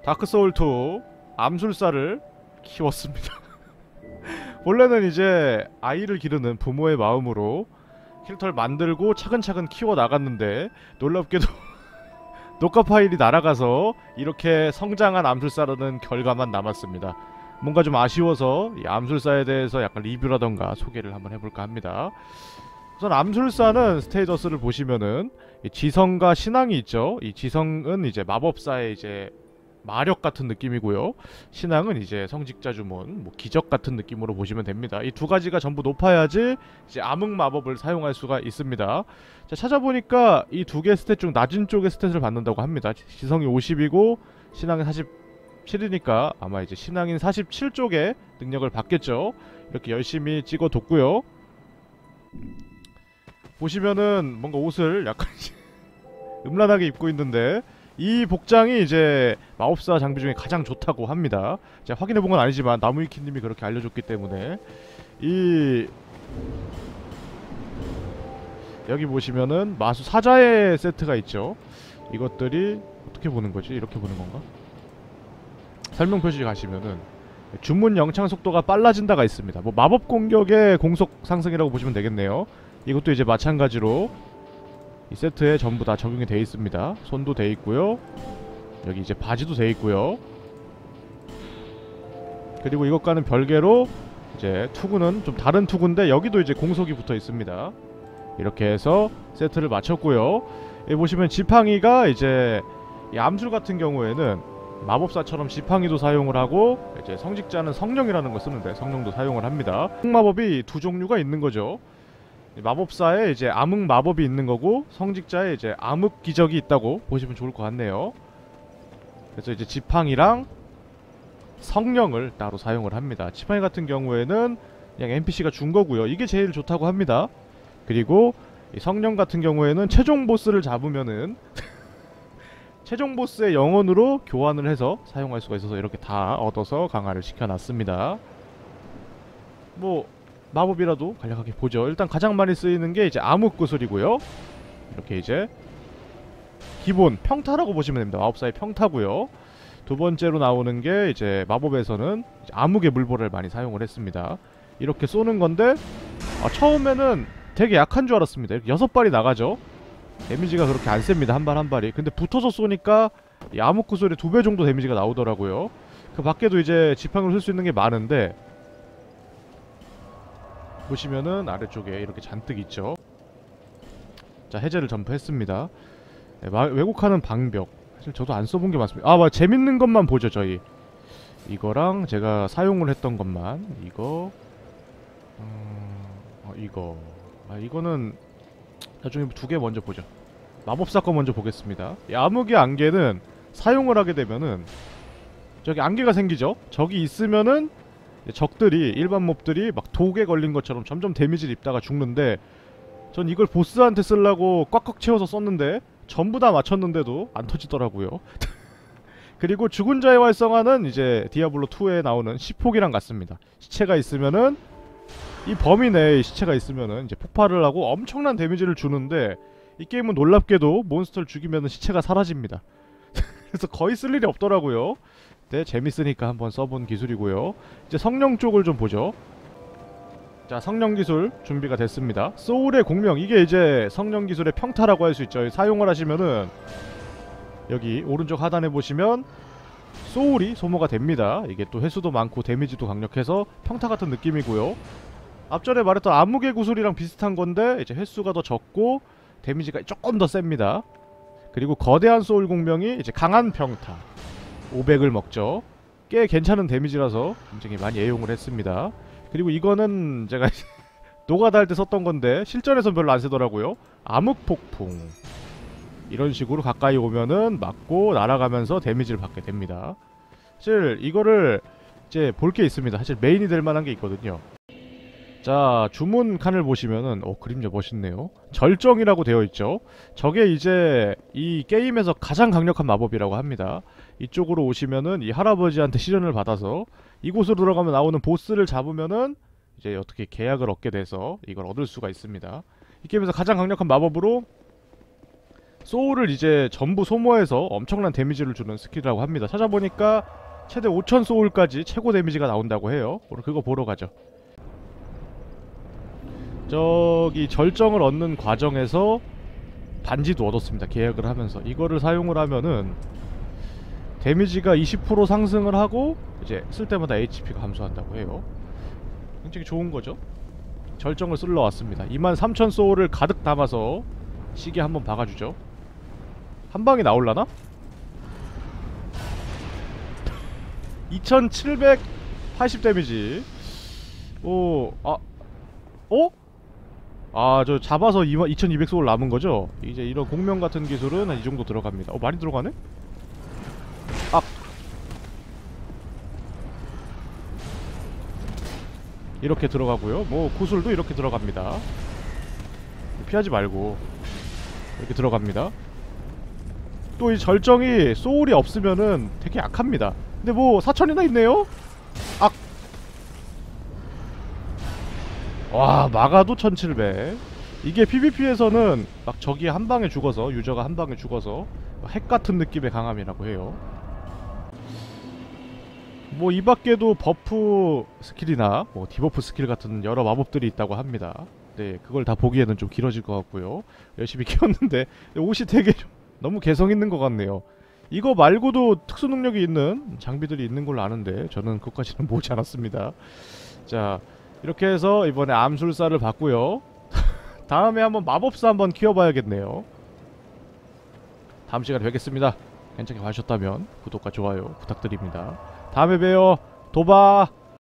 다크소울2 암술사를 키웠습니다. 원래는 이제 아이를 기르는 부모의 마음으로 캐릭터를 만들고 차근차근 키워 나갔는데 놀랍게도 녹화 파일이 날아가서 이렇게 성장한 암술사라는 결과만 남았습니다. 뭔가 좀 아쉬워서 이 암술사에 대해서 약간 리뷰라던가 소개를 한번 해볼까 합니다. 우선 암술사는 스테이저스를 보시면은 이 지성과 신앙이 있죠. 이 지성은 이제 마법사의 이제 마력 같은 느낌이고요. 신앙은 이제 성직자 주문, 뭐 기적 같은 느낌으로 보시면 됩니다. 이 두 가지가 전부 높아야지 이제 암흑 마법을 사용할 수가 있습니다. 자, 찾아보니까 이 두 개의 스탯 중 낮은 쪽의 스탯을 받는다고 합니다. 지성이 50이고 신앙이 47이니까 아마 이제 신앙인 47쪽의 능력을 받겠죠. 이렇게 열심히 찍어뒀고요. 보시면은 뭔가 옷을 약간 음란하게 입고 있는데 이 복장이 이제 마법사 장비 중에 가장 좋다고 합니다. 제가 확인해본 건 아니지만 나무위키님이 그렇게 알려줬기 때문에 여기 보시면은 마수 사자의 세트가 있죠. 이것들이 어떻게 보는 거지? 이렇게 보는 건가? 설명 표시 가시면은 주문 영창 속도가 빨라진다가 있습니다. 뭐 마법 공격의 공속 상승이라고 보시면 되겠네요. 이것도 이제 마찬가지로 이 세트에 전부 다 적용이 되어 있습니다. 손도 되어 있고요. 여기 이제 바지도 되어 있고요. 그리고 이것과는 별개로 이제 투구는 좀 다른 투구인데 여기도 이제 공속이 붙어 있습니다. 이렇게 해서 세트를 마쳤고요. 여기 보시면 지팡이가 이제 이 암술 같은 경우에는 마법사처럼 지팡이도 사용을 하고 이제 성직자는 성령이라는 걸 쓰는데 성령도 사용을 합니다. 마법이 두 종류가 있는 거죠. 마법사에 이제 암흑 마법이 있는 거고 성직자에 이제 암흑 기적이 있다고 보시면 좋을 것 같네요. 그래서 이제 지팡이랑 성령을 따로 사용을 합니다. 지팡이 같은 경우에는 그냥 NPC가 준 거고요. 이게 제일 좋다고 합니다. 그리고 이 성령 같은 경우에는 최종 보스를 잡으면은 최종 보스의 영혼으로 교환을 해서 사용할 수가 있어서 이렇게 다 얻어서 강화를 시켜놨습니다. 뭐 마법이라도 간략하게 보죠. 일단 가장 많이 쓰이는 게 이제 암흑구슬이고요. 이렇게 이제 기본 평타라고 보시면 됩니다. 마법사의 평타고요. 두 번째로 나오는 게 이제 마법에서는 이제 암흑의 물보를 많이 사용을 했습니다. 이렇게 쏘는 건데 처음에는 되게 약한 줄 알았습니다. 이렇게 6발이 나가죠. 데미지가 그렇게 안 셉니다. 한 발 한 발이. 근데 붙어서 쏘니까 이 암흑구슬의 2배 정도 데미지가 나오더라고요. 그 밖에도 이제 지팡이로 쓸 수 있는 게 많은데 보시면은 아래쪽에 이렇게 잔뜩 있죠. 자, 해제를 전부했습니다. 네, 왜곡하는 방벽. 사실 저도 안 써본 게 많습니다. 아, 재밌는 것만 보죠, 저희. 이거랑 제가 사용을 했던 것만. 이거 이거는 나중에 두 개 먼저 보죠. 마법사 거 먼저 보겠습니다. 이 암흑의 안개는 사용을 하게 되면은 저기 안개가 생기죠. 적이 있으면은 적들이 일반 몹들이 막 독에 걸린 것처럼 점점 데미지를 입다가 죽는데 전 이걸 보스한테 쓰려고 꽉꽉 채워서 썼는데 전부 다 맞췄는데도 안 터지더라고요. 그리고 죽은 자의 활성화는 이제 디아블로2에 나오는 시폭이랑 같습니다. 시체가 있으면은 이 범위 내에 시체가 있으면은 이제 폭발을 하고 엄청난 데미지를 주는데 이 게임은 놀랍게도 몬스터를 죽이면은 시체가 사라집니다. 그래서 거의 쓸 일이 없더라고요. 네, 재밌으니까 한번 써본 기술이고요. 이제 성령 쪽을 좀 보죠. 자, 성령 기술 준비가 됐습니다. 소울의 공명, 이게 이제 성령 기술의 평타라고 할 수 있죠. 사용을 하시면은 여기 오른쪽 하단에 보시면 소울이 소모가 됩니다. 이게 또 횟수도 많고 데미지도 강력해서 평타 같은 느낌이고요. 앞전에 말했던 암흑의 구슬이랑 비슷한 건데 이제 횟수가 더 적고 데미지가 조금 더 셉니다. 그리고 거대한 소울 공명이 이제 강한 평타 500을 먹죠. 꽤 괜찮은 데미지라서 굉장히 많이 애용을 했습니다. 그리고 이거는 제가 노가다 할 때 썼던 건데 실전에선 별로 안 쓰더라고요. 암흑폭풍, 이런 식으로 가까이 오면은 맞고 날아가면서 데미지를 받게 됩니다. 사실 이거를 이제 볼 게 있습니다. 사실 메인이 될 만한 게 있거든요. 자, 주문 칸을 보시면은 그림자 멋있네요. 절정이라고 되어 있죠. 저게 이제 이 게임에서 가장 강력한 마법이라고 합니다. 이쪽으로 오시면은 이 할아버지한테 시련을 받아서 이곳으로 들어가면 나오는 보스를 잡으면은 이제 어떻게 계약을 얻게 돼서 이걸 얻을 수가 있습니다. 이 게임에서 가장 강력한 마법으로 소울을 이제 전부 소모해서 엄청난 데미지를 주는 스킬이라고 합니다. 찾아보니까 최대 5000 소울까지 최고 데미지가 나온다고 해요. 오늘 그거 보러 가죠. 저기 절정을 얻는 과정에서 반지도 얻었습니다. 계약을 하면서 이거를 사용을 하면은 데미지가 20% 상승을 하고 이제 쓸 때마다 HP가 감소한다고 해요. 굉장히 좋은 거죠. 절정을 쓸러 왔습니다. 23000 소울을 가득 담아서 시계 한번 박아주죠. 한 방에 나올라나? 2780 데미지. 오, 아, 어? 아, 저 잡아서 2200 소울 남은 거죠? 이제 이런 공명 같은 기술은 한 이 정도 들어갑니다. 많이 들어가네? 아! 이렇게 들어가고요. 뭐 구슬도 이렇게 들어갑니다. 피하지 말고 이렇게 들어갑니다. 또 이 절정이 소울이 없으면은 되게 약합니다. 근데 뭐 4000이나 있네요? 악! 와, 막아도 1700. 이게 PVP에서는 막 적이 한 방에 죽어서, 유저가 한 방에 죽어서 핵 같은 느낌의 강함이라고 해요. 뭐 이 밖에도 버프 스킬이나 뭐 디버프 스킬 같은 여러 마법들이 있다고 합니다. 네, 그걸 다 보기에는 좀 길어질 것 같고요. 열심히 키웠는데 옷이 되게 좀 너무 개성 있는 것 같네요. 이거 말고도 특수 능력이 있는 장비들이 있는 걸로 아는데 저는 그것까지는 보지 않았습니다. 자, 이렇게 해서 이번에 암술사를 봤고요. 다음에 한번 마법사 한번 키워봐야겠네요. 다음 시간에 뵙겠습니다. 괜찮게 봐주셨다면 구독과 좋아요 부탁드립니다. 다음에 봬요. 도바.